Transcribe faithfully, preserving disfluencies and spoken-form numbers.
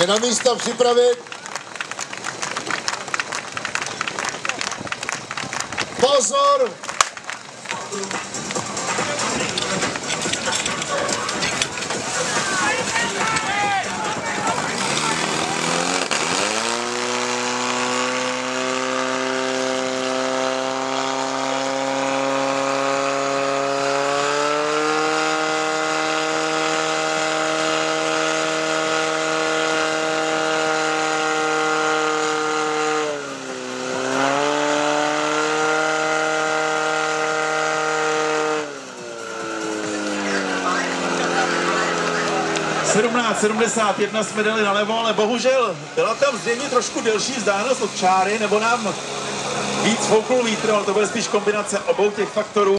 Se na místa připravit. Pozor! sedmnáct sedmdesát jedna jsme dali nalevo, ale bohužel byla tam zřejmě trošku delší vzdálenost od čáry, nebo nám víc fouknul vítr, ale to bude spíš kombinace obou těch faktorů.